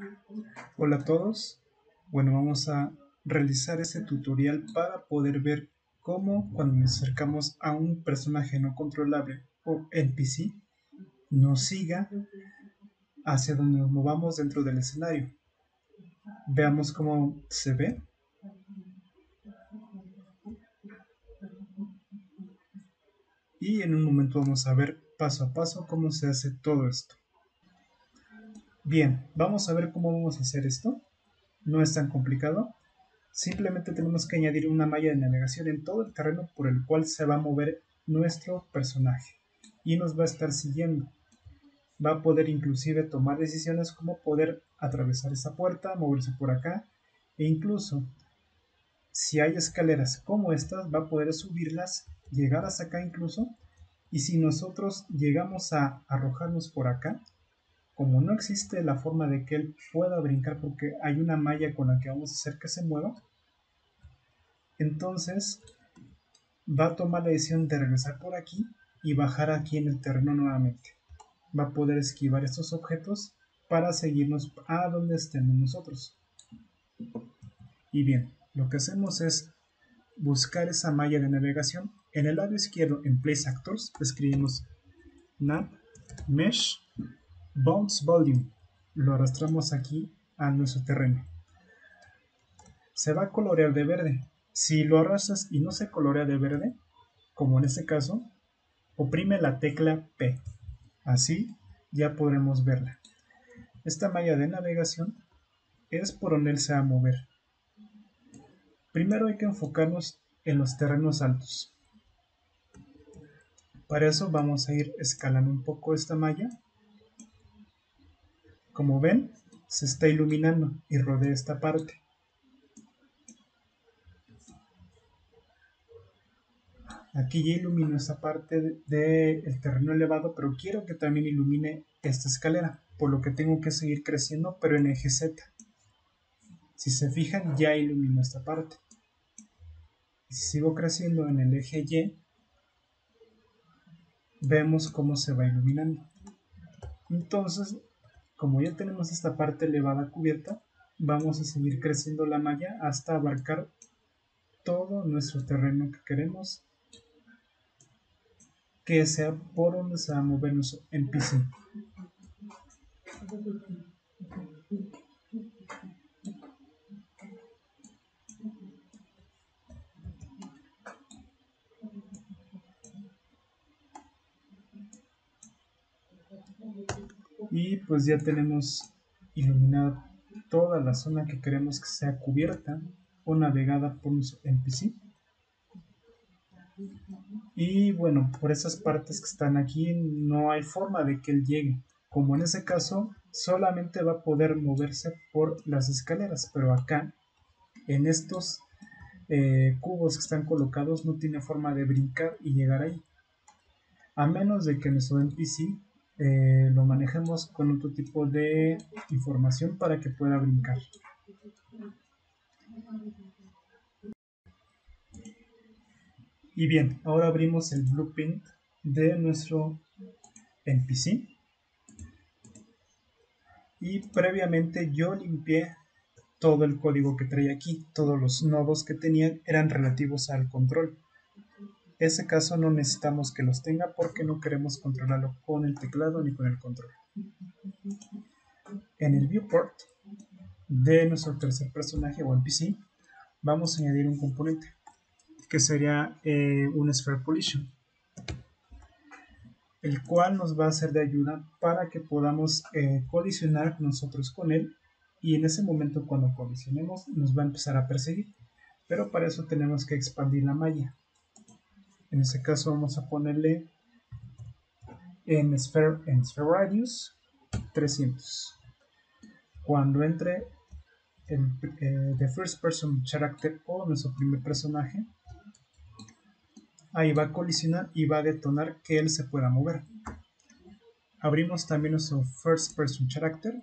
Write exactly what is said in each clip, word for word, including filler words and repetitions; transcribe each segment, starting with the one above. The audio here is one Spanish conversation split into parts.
Hola a todos, bueno, vamos a realizar este tutorial para poder ver cómo cuando nos acercamos a un personaje no controlable o N P C nos siga hacia donde nos movamos dentro del escenario. Veamos cómo se ve. Y en un momento vamos a ver paso a paso cómo se hace todo esto. Bien, vamos a ver cómo vamos a hacer esto. No es tan complicado. Simplemente tenemos que añadir una malla de navegación en todo el terreno por el cual se va a mover nuestro personaje y nos va a estar siguiendo. Va a poder inclusive tomar decisiones como poder atravesar esa puerta, moverse por acá e incluso si hay escaleras como estas va a poder subirlas, llegar hasta acá incluso, y si nosotros llegamos a arrojarnos por acá, como no existe la forma de que él pueda brincar porque hay una malla con la que vamos a hacer que se mueva, entonces va a tomar la decisión de regresar por aquí y bajar aquí en el terreno nuevamente. Va a poder esquivar estos objetos para seguirnos a donde estemos nosotros. Y bien, lo que hacemos es buscar esa malla de navegación. En el lado izquierdo, en Place Actors, escribimos Nav, Mesh, Bounce Volume. Lo arrastramos aquí a nuestro terreno. Se va a colorear de verde. Si lo arrastras y no se colorea de verde, como en este caso, oprime la tecla P. Así ya podremos verla. Esta malla de navegación es por donde él se va a mover. Primero hay que enfocarnos en los terrenos altos. Para eso vamos a ir escalando un poco esta malla. Como ven, se está iluminando y rodea esta parte. Aquí ya ilumino esta parte del de terreno elevado, pero quiero que también ilumine esta escalera, por lo que tengo que seguir creciendo, pero en eje Z. Si se fijan, ya ilumino esta parte. Y si sigo creciendo en el eje Y, vemos cómo se va iluminando. Entonces, como ya tenemos esta parte elevada cubierta, vamos a seguir creciendo la malla hasta abarcar todo nuestro terreno que queremos que sea por donde se va a mover nuestro N P C. Y pues ya tenemos iluminada toda la zona que queremos que sea cubierta o navegada por nuestro N P C. Y bueno, por esas partes que están aquí no hay forma de que él llegue. Como en ese caso, solamente va a poder moverse por las escaleras, pero acá, en estos eh, cubos que están colocados, no tiene forma de brincar y llegar ahí. A menos de que nuestro N P C eh, lo manejemos con otro tipo de información para que pueda brincar. Y bien, ahora abrimos el blueprint de nuestro N P C. Y previamente yo limpié todo el código que traía aquí. Todos los nodos que tenía eran relativos al control. En ese caso no necesitamos que los tenga porque no queremos controlarlo con el teclado ni con el control. En el viewport de nuestro tercer personaje o N P C vamos a añadir un componente que sería eh, un Sphere Collision, el cual nos va a ser de ayuda para que podamos eh, colisionar nosotros con él, y en ese momento cuando colisionemos nos va a empezar a perseguir, pero para eso tenemos que expandir la malla. En este caso vamos a ponerle en Sphere, en Sphere Radius trescientos. Cuando entre el eh, The First Person Character o nuestro primer personaje, ahí va a colisionar y va a detonar que él se pueda mover. Abrimos también nuestro First Person Character.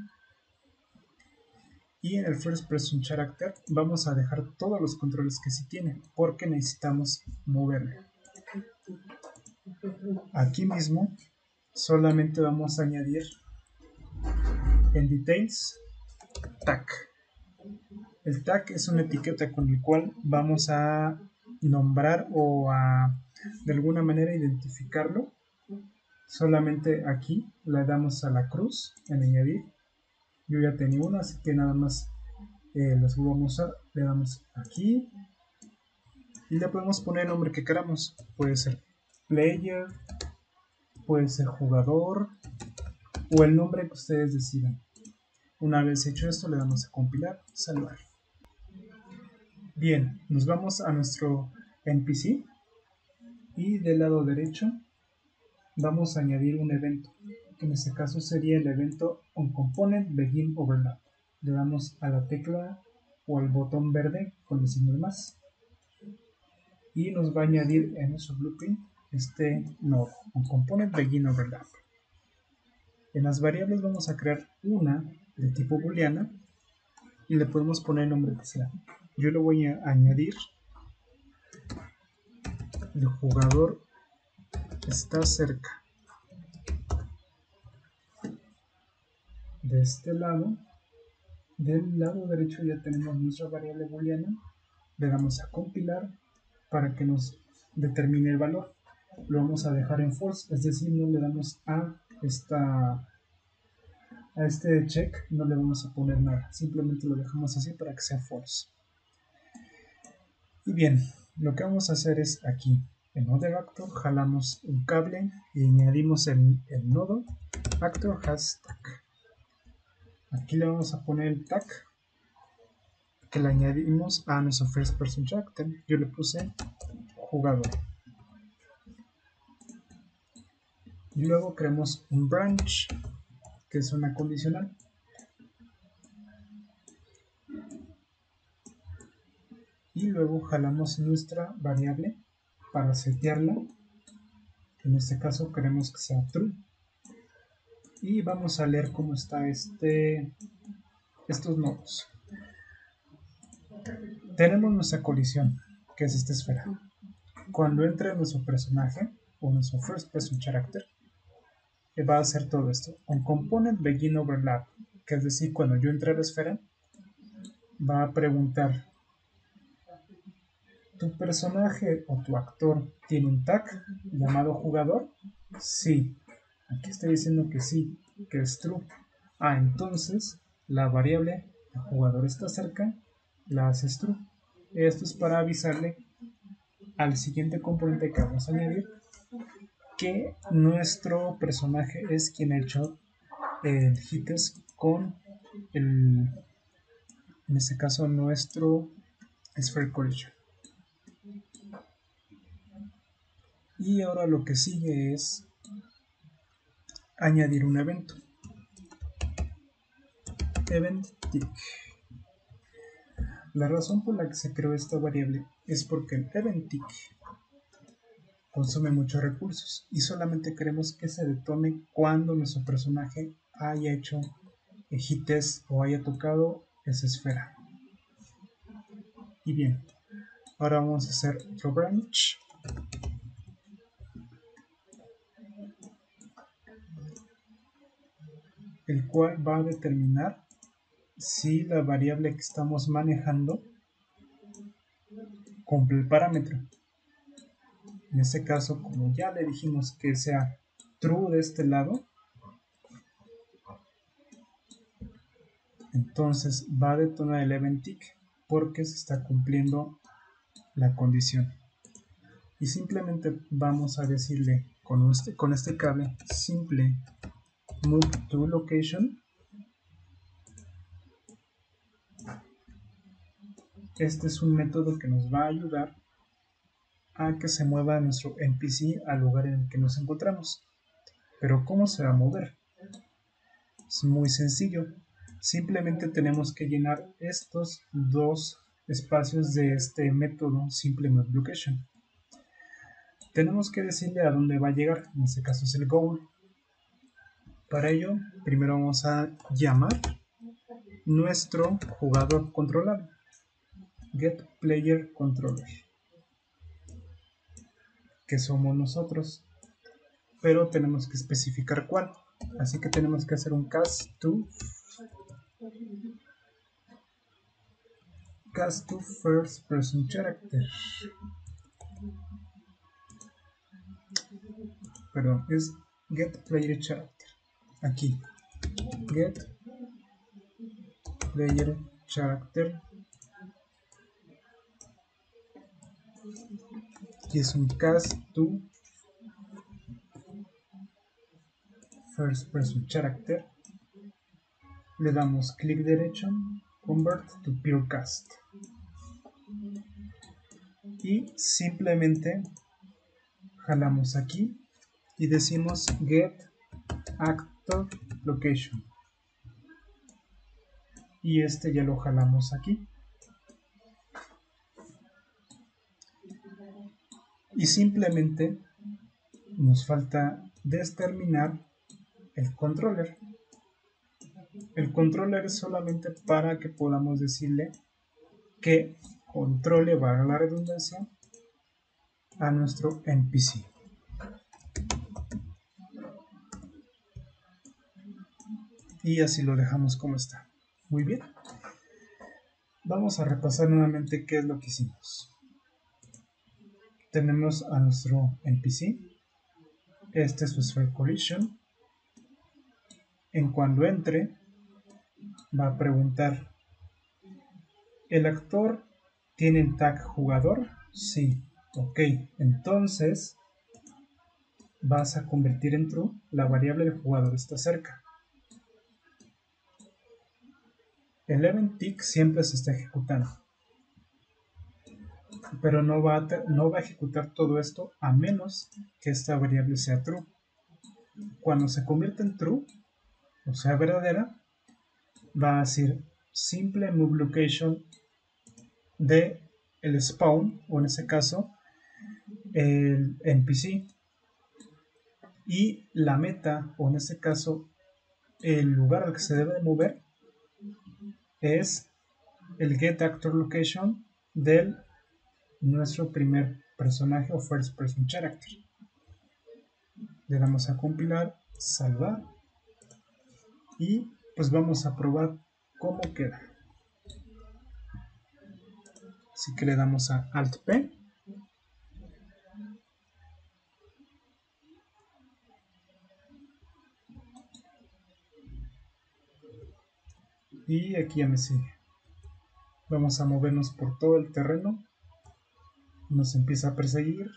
Y en el First Person Character vamos a dejar todos los controles que sí tiene, porque necesitamos moverle. Aquí mismo solamente vamos a añadir en Details tag. El tag es una etiqueta con el cual vamos a nombrar o a de alguna manera identificarlo. Solamente aquí le damos a la cruz en añadir. Yo ya tenía uno, así que nada más eh, los vamos a, le damos aquí y le podemos poner el nombre que queramos. Puede ser player, puede ser jugador o el nombre que ustedes decidan. Una vez hecho esto, le damos a compilar, salvar. Bien, nos vamos a nuestro N P C y del lado derecho vamos a añadir un evento, que en este caso sería el evento onComponentBeginOverlap. Le damos a la tecla o al botón verde con el signo de más y nos va a añadir en nuestro blueprint este nodo, onComponentBeginOverlap. En las variables vamos a crear una de tipo booleana y le podemos poner el nombre que sea. Yo le voy a añadir el jugador está cerca. De este lado, del lado derecho ya tenemos nuestra variable booleana. Le damos a compilar para que nos determine el valor. Lo vamos a dejar en false, es decir, no le damos a esta a este check, no le vamos a poner nada, simplemente lo dejamos así para que sea false. Y bien, lo que vamos a hacer es aquí en Other Actor jalamos un cable y añadimos el, el nodo Actor has tag. Aquí le vamos a poner el tag que le añadimos a nuestro first person character. Yo le puse jugador. Y luego creamos un branch que es una condicional. Y luego jalamos nuestra variable para setearla. En este caso queremos que sea true. Y vamos a leer cómo está este, estos nodos. Tenemos nuestra colisión, que es esta esfera. Cuando entre nuestro personaje o nuestro first person character, va a hacer todo esto. onComponentBeginOverlap, que es decir, cuando yo entre a la esfera, va a preguntar: ¿tu personaje o tu actor tiene un tag llamado jugador? Sí. Aquí estoy diciendo que sí, que es true. Ah, entonces la variable el jugador está cerca la haces true. Esto es para avisarle al siguiente componente que vamos a añadir que nuestro personaje es quien ha hecho el hittest con el, en este caso, nuestro sphere collision. Y ahora lo que sigue es añadir un evento. Event tick. La razón por la que se creó esta variable es porque el event tick consume muchos recursos y solamente queremos que se detone cuando nuestro personaje haya hecho el hit test o haya tocado esa esfera. Y bien, ahora vamos a hacer otro branch. El cual va a determinar si la variable que estamos manejando cumple el parámetro. En este caso, como ya le dijimos que sea true de este lado, entonces va a detonar el event tick porque se está cumpliendo la condición. Y simplemente vamos a decirle con este, con este cable simple move to location. Este es un método que nos va a ayudar a que se mueva nuestro N P C al lugar en el que nos encontramos. Pero ¿cómo se va a mover? Es muy sencillo. Simplemente tenemos que llenar estos dos espacios de este método simple move location. Tenemos que decirle a dónde va a llegar. En este caso es el goal. Para ello, primero vamos a llamar nuestro jugador controlable. getPlayerController, que somos nosotros, pero tenemos que especificar cuál, así que tenemos que hacer un cast to cast to first person character. Perdón, es get player character. Aquí, get player character. Aquí es un cast to first person character. Le damos clic derecho, convert to pure cast. Y simplemente jalamos aquí y decimos get actor location. Y este ya lo jalamos aquí. Y simplemente nos falta determinar el controller. El controller es solamente para que podamos decirle que controle, valga la redundancia, a nuestro N P C. Y así lo dejamos como está. Muy bien. Vamos a repasar nuevamente qué es lo que hicimos. Tenemos a nuestro N P C. Este es su sphere collision. En cuando entre, va a preguntar: ¿el actor tiene tag jugador? Sí. Ok. Entonces vas a convertir en true la variable del jugador está cerca. El event tick siempre se está ejecutando, pero no va, a no va a ejecutar todo esto a menos que esta variable sea true. Cuando se convierte en true, o sea verdadera, va a decir simple move location de el spawn, o en ese caso el N P C, y la meta, o en este caso el lugar al que se debe de mover, es el get actor location del nuestro primer personaje o first person character. Le damos a compilar, salvar, y pues vamos a probar cómo queda. Así que le damos a Alt P. Y aquí ya me sigue. Vamos a movernos por todo el terreno. Nos empieza a perseguir.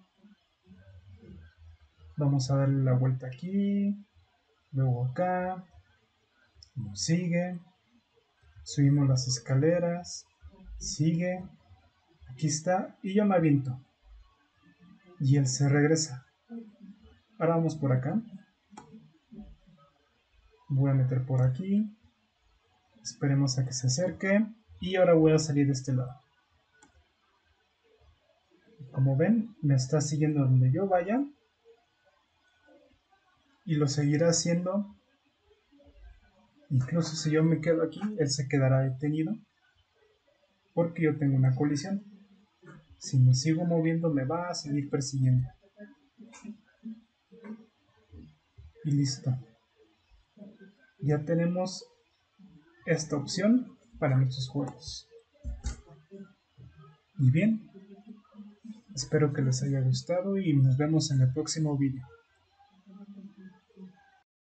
Vamos a darle la vuelta aquí. Luego acá. Nos sigue. Subimos las escaleras. Sigue. Aquí está. Y yo me aviento. Y él se regresa. Ahora vamos por acá. Voy a meter por aquí. Esperemos a que se acerque. Y ahora voy a salir de este lado. Como ven, me está siguiendo donde yo vaya. Y lo seguirá haciendo. Incluso si yo me quedo aquí, él se quedará detenido. Porque yo tengo una colisión. Si me sigo moviendo, me va a seguir persiguiendo. Y listo. Ya tenemos esta opción para nuestros juegos. Y bien, espero que les haya gustado y nos vemos en el próximo vídeo.